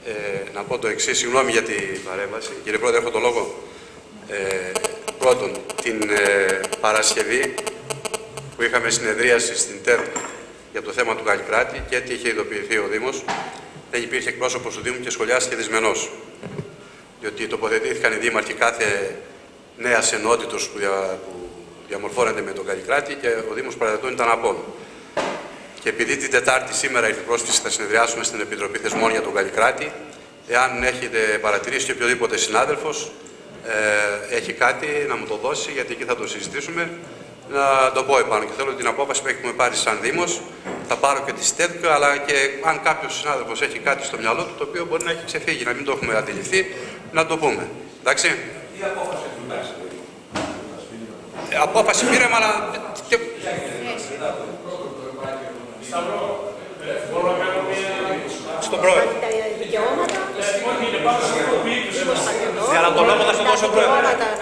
να πω το εξής, συγγνώμη για την παρέμβαση. Κύριε Πρόεδρε, έχω το λόγο. Πρώτον, την Παρασκευή που είχαμε συνεδρίαση στην ΤΕΠ για το θέμα του Καλλικράτη και τι είχε ειδοποιηθεί ο Δήμος, δεν υπήρχε εκπρόσωπος του Δήμου και σχολιάστηκε δυσμενώς. Διότι τοποθετήθηκαν οι δήμαρχοι κάθε νέας ενότητος που διαμορφώνεται με τον Καλλικράτη και ο Δήμος παραδετών ήταν απόν. Και επειδή την Τετάρτη σήμερα ήρθε πρόσκληση, θα συνεδριάσουμε στην Επιτροπή Θεσμών για τον Καλλικράτη. Εάν έχετε παρατηρήσει και οποιοδήποτε συνάδελφος έχει κάτι να μου το δώσει, γιατί εκεί θα το συζητήσουμε, να το πω επάνω. Και θέλω την απόφαση που έχουμε πάρει σαν Δήμος, θα πάρω και τη ΣΤΕΔΚ, αλλά και αν κάποιος συνάδελφος έχει κάτι στο μυαλό του, το οποίο μπορεί να έχει ξεφύγει, να μην το έχουμε αντιληφθεί, να το πούμε. Εντάξει. Τι απόφαση έχει πάρει? Απόφαση πήραμε, αλλά... Μπορώ να κάνω μια... Στον πρόεδρο. Τα δικαιώματα... Όχι, είναι πάνω στο Ναι, αλλά τον λόγο θα στον δώσω πρόεδρο.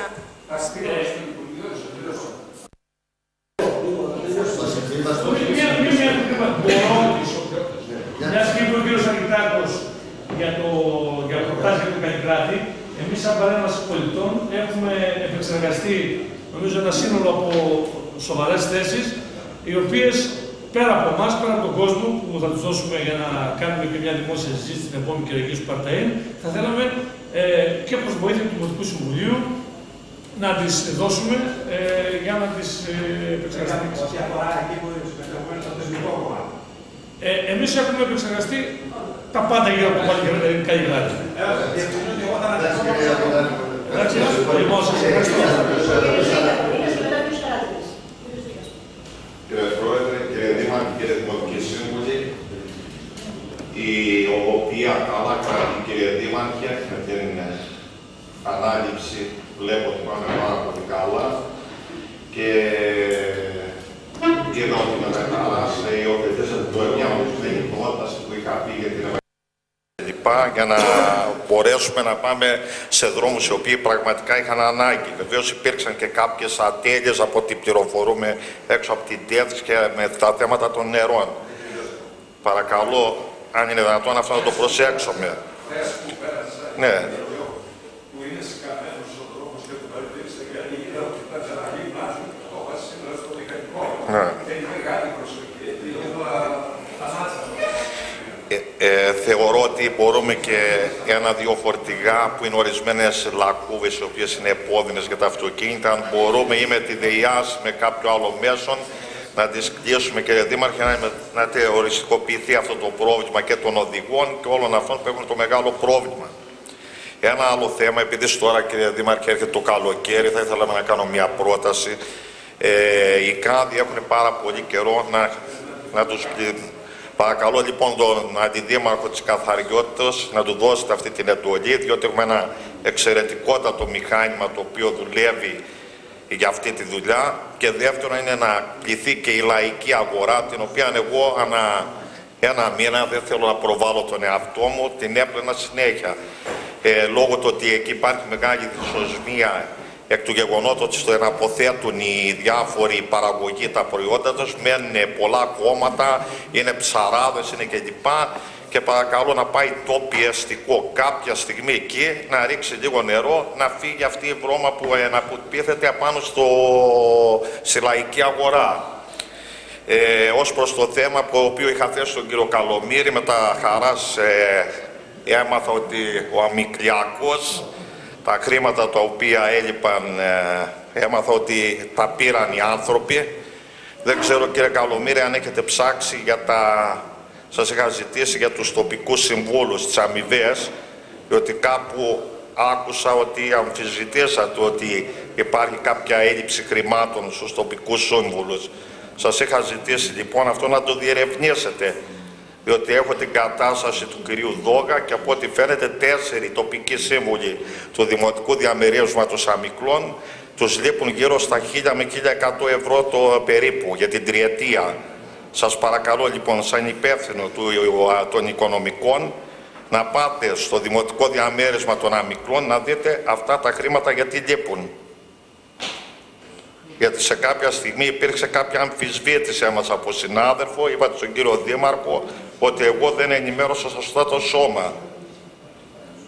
Μιας και είπε ο κύριος Αγγιτάκος για το προτάσεις για τον Καλλικράτη, εμείς σαν Παρέμβαση Πολιτών έχουμε επεξεργαστεί νομίζω ένα σύνολο από σοβαρές θέσεις, οι οποίες πέρα από εμάς, πέρα από τον κόσμο που θα τους δώσουμε για να κάνουμε και μια δημόσια συζήτηση στην επόμενη Κυριακή του Παρταΐν, θα θέλαμε και προς βοήθεια του Δημοτικού Συμβουλίου να τις δώσουμε για να τις επεξεργαστεί. Ό,τι αφορά εκεί που συμμετέχουμε στο θεσμικό κομμάτι. Εμείς έχουμε επεξεργαστεί τα πάντα γύρω από το Καλλικράτη. Διαφωνώ και εγώ θα αναλύσω. Εντάξει, λοιπόν, σας ευχαριστώ. Κύριε Πρόεδρε, κύριε Δήμαρχε, κύριε Δημοτική Σύμβουλη, η οποία καλά κάνει, κύριε Δήμαρχε, με την ανάληψη βλέπω ότι πάμε πάρα πολύ καλά και είδα ότι με μετάλλασε ή οθετήσατε το μια μου την πρόταση που είχα πει για την για να μπορέσουμε να πάμε σε δρόμους οι οποίοι πραγματικά είχαν ανάγκη. Βεβαίως υπήρξαν και κάποιες ατέλειες από ό,τι πληροφορούμε έξω από την ΤΕΔ και με τα θέματα των νερών. Παρακαλώ, αν είναι δυνατόν αυτό να το προσέξουμε. Ναι. Θεωρώ ότι μπορούμε και ένα-δύο φορτηγά που είναι ορισμένες λακκούβες οι οποίες είναι επώδυνες για τα αυτοκίνητα, αν μπορούμε ή με τη ΔΕΙΑΣ με κάποιο άλλο μέσον να τις κλείσουμε, κύριε Δήμαρχε, να οριστικοποιηθεί αυτό το πρόβλημα και των οδηγών και όλων αυτών που έχουν το μεγάλο πρόβλημα. Ένα άλλο θέμα, επειδή τώρα, κύριε Δήμαρχε, έρχεται το καλοκαίρι, θα ήθελα να κάνω μια πρόταση. Οι κάδοι έχουν πάρα πολύ καιρό να τους πληρώνουν. Παρακαλώ λοιπόν τον Αντιδήμαρχο της Καθαριότητας να του δώσετε αυτή την εντολή, διότι έχουμε ένα εξαιρετικότατο μηχάνημα το οποίο δουλεύει για αυτή τη δουλειά, και δεύτερον είναι να κληθεί και η λαϊκή αγορά, την οποία εγώ ανά ένα μήνα, δεν θέλω να προβάλλω τον εαυτό μου, την έπαιρνα συνέχεια. Λόγω του ότι εκεί υπάρχει μεγάλη δυσοσμία εκ του γεγονότος ότι στο εναποθέτουν οι διάφοροι παραγωγοί τα προϊόντα τους, μένουν πολλά κόμματα, είναι ψαράδες, είναι κλπ. Και παρακαλώ να πάει το πιεστικό κάποια στιγμή εκεί, να ρίξει λίγο νερό, να φύγει αυτή η βρώμα που αναπτύσσεται απάνω στη λαϊκή αγορά. Ως προς το θέμα που οποίο είχα θέσει στον κύριο Καλομήρη, με τα χαράς έμαθα ότι ο Αμυκλιακός, τα χρήματα τα οποία έλειπαν, έμαθα ότι τα πήραν οι άνθρωποι. Δεν ξέρω, κύριε Καλομήρη, αν έχετε ψάξει για σας είχα ζητήσει για τους τοπικούς συμβούλους, τις αμοιβές, διότι κάπου άκουσα ότι αμφισβητήσατε ότι υπάρχει κάποια έλλειψη χρημάτων στους τοπικούς σύμβουλους. Σας είχα ζητήσει λοιπόν αυτό να το διερευνήσετε, διότι έχω την κατάσταση του κυρίου Δόγα και από ό,τι φαίνεται 4 τοπικοί σύμβουλοι του Δημοτικού Διαμερίσματος Αμυκλών τους λείπουν γύρω στα 1.000 με 1.100 ευρώ το περίπου για την τριετία. Σας παρακαλώ λοιπόν σαν υπεύθυνο των οικονομικών να πάτε στο Δημοτικό Διαμέρισμα των Αμυκλών να δείτε αυτά τα χρήματα γιατί λείπουν. Γιατί σε κάποια στιγμή υπήρξε κάποια αμφισβήτηση μας από συνάδελφο, είπατε στον κύριο Δήμαρχο ότι εγώ δεν ενημέρωσα σωστά το σώμα.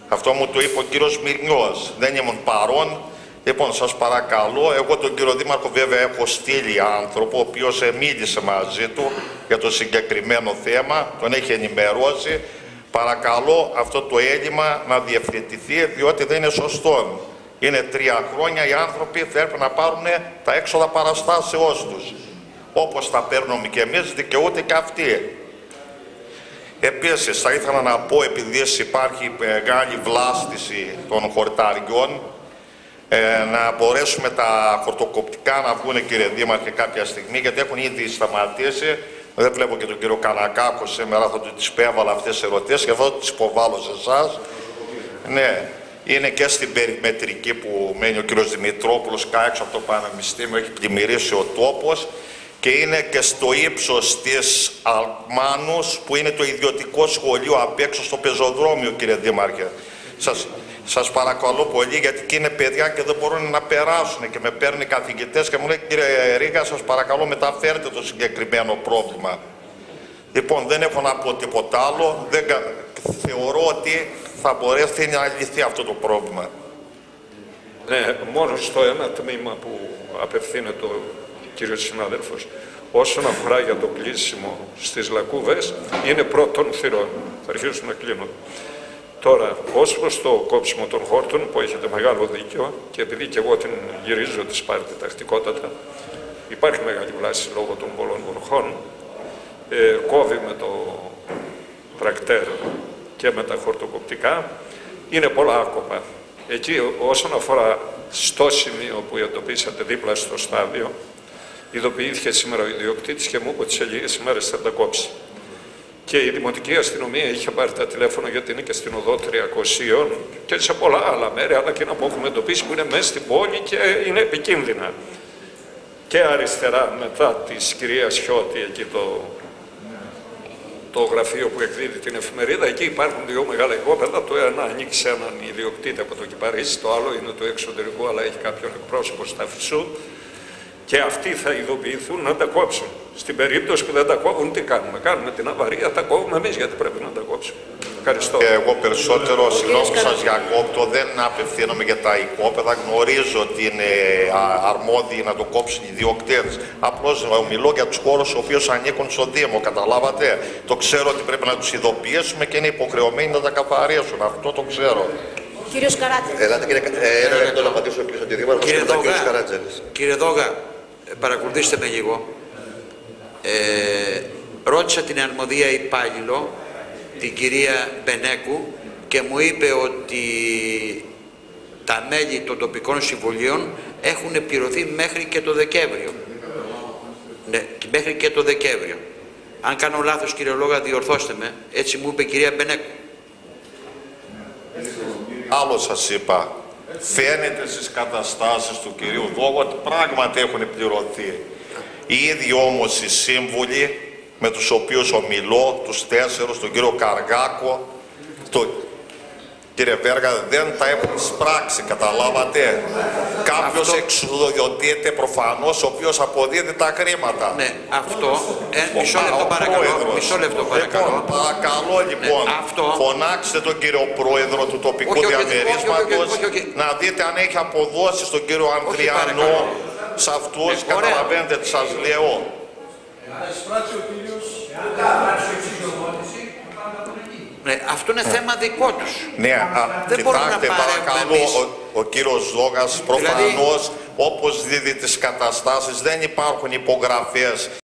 Αυτό μου το είπε ο κύριος Μυρνιός. Δεν ήμουν παρόν. Λοιπόν, σας παρακαλώ, εγώ τον κύριο Δήμαρχο βέβαια έχω στείλει άνθρωπο, ο οποίος μίλησε μαζί του για το συγκεκριμένο θέμα, τον έχει ενημερώσει. Παρακαλώ αυτό το έλλειμμα να διευθετηθεί, διότι δεν είναι σωστό. Είναι 3 χρόνια, οι άνθρωποι θέλουν να πάρουν τα έξοδα παραστάσεώς τους. Όπως τα παίρνουμε και εμείς, δικαιούται και αυτοί. Επίσης, θα ήθελα να πω, επειδή υπάρχει μεγάλη βλάστηση των χορταριών, να μπορέσουμε τα χορτοκοπτικά να βγουν, κύριε Δήμαρχε, κάποια στιγμή, γιατί έχουν ήδη σταματήσει. Δεν βλέπω και τον κύριο Κανακάκο σήμερα, θα του τις υπέβαλα αυτές τις ερωτήσεις και θα τις υποβάλω σε εσάς. Ναι, είναι και στην περιμετρική που μένει ο κύριος Δημητρόπουλος, κάτω από το Πανεπιστήμιο, έχει πλημμυρίσει ο τόπος. Και είναι και στο ύψος της Αλκμάνους, που είναι το ιδιωτικό σχολείο απ' έξω στο πεζοδρόμιο, κύριε Δήμαρχε. Σας παρακαλώ πολύ, γιατί εκεί είναι παιδιά και δεν μπορούν να περάσουν και με παίρνει καθηγητές και μου λέει, κύριε Ρίγα, σας παρακαλώ μεταφέρετε το συγκεκριμένο πρόβλημα. Λοιπόν, δεν έχω να πω τίποτα άλλο. Θεωρώ ότι θα μπορέσει να λυθεί αυτό το πρόβλημα. Ναι, μόνο στο ένα τμήμα που απευθύνεται ο κύριος συνάδελφος. Όσον αφορά για το κλείσιμο στις λακκούβες, είναι πρώτον θυρών. Θα αρχίσουν να κλείνουν. Τώρα, ως προς το κόψιμο των χόρτων, που έχετε μεγάλο δίκιο, και επειδή και εγώ την γυρίζω τη Σπάρτη τακτικότατα, υπάρχει μεγάλη βλάση λόγω των πολλών βροχών, κόβει με το τρακτέρ και με τα χορτοκοπτικά, είναι πολλά άκοπα. Εκεί, όσον αφορά στο σημείο που εντοπίσατε δίπλα στο στάδιο, ειδοποιήθηκε σήμερα ο ιδιοκτήτης και μου είπε ότι σε λίγες ημέρες θα τα κόψει. Και η Δημοτική Αστυνομία είχε πάρει τα τηλέφωνα, γιατί είναι και στην οδό 300 και σε πολλά άλλα μέρη, αλλά και ένα που έχουμε εντοπίσει που είναι μέσα στην πόλη και είναι επικίνδυνα. Και αριστερά, μετά της κυρίας Χιώτη, εκεί το γραφείο που εκδίδει την εφημερίδα, εκεί υπάρχουν 2 μεγάλα οικόπεδα. Το ένα ανοίξει σε έναν ιδιοκτήτη από το Κυπαρίσι, το άλλο είναι το εξωτερικό, αλλά έχει κάποιον εκπρόσωπο στα Φυσού. Και αυτοί θα ειδοποιηθούν να τα κόψουν. Στην περίπτωση που δεν τα κόβουν, τι κάνουμε? Κάνουμε την αβαρία, τα κόβουμε εμείς, γιατί πρέπει να τα κόψουμε. Ευχαριστώ. Εγώ περισσότερο, συγγνώμη που σας διακόπτω, δεν απευθύνομαι για τα οικόπεδα. Γνωρίζω ότι είναι αρμόδιοι να το κόψουν οι ιδιοκτήτες. Απλώς μιλώ για τους χώρους οι οποίοι ανήκουν στο Δήμο. Καταλάβατε. Το ξέρω ότι πρέπει να τους ειδοποιήσουμε και είναι υποχρεωμένοι να τα καθαρίσουν. Αυτό το ξέρω. Κύριος Καράτζελης. Ελάτε κύριε, ένα λεπτό να απαντήσω στον κύριο Δήμαρχο. Κύριε Δόγα, παρακολουθήστε με λίγο. Ρώτησα την αρμοδία υπάλληλο, την κυρία Μπενέκου, και μου είπε ότι τα μέλη των τοπικών συμβουλίων έχουν πληρωθεί μέχρι και το Δεκέμβριο. Ναι, μέχρι και το Δεκέμβριο. Αν κάνω λάθος, κύριε Λόγα, διορθώστε με. Έτσι μου είπε η κυρία Μπενέκου. Άλλο σας είπα. Φαίνεται στις καταστάσεις του κυρίου Δόγου ότι πράγματι έχουν πληρωθεί. Οι ίδιοι όμως οι σύμβουλοι με τους οποίους ομιλώ, τους 4, τον κύριο Καργάκο, κύριε Βέργα, δεν τα έχουν εισπράξει, καταλάβατε. Κάποιος εξουδοτείται προφανώς, ο οποίος αποδίδει τα χρήματα. Ναι, αυτό. Μισό λεπτό παρακαλώ. Μισό λεπτό παρακαλώ. Λοιπόν, παρακαλώ λοιπόν, φωνάξτε τον κύριο Πρόεδρο του τοπικού διαμερίσματος να δείτε αν έχει αποδώσει στον κύριο Ανδριανό σε αυτούς. Καταλαβαίνετε τι σας λέω. Ναι, αυτό είναι θέμα δικό τους. Ναι, κοιτάξτε παρακαλώ, ο κύριος Ζόγας προφανώς όπως δίδει τις καταστάσεις δεν υπάρχουν υπογραφές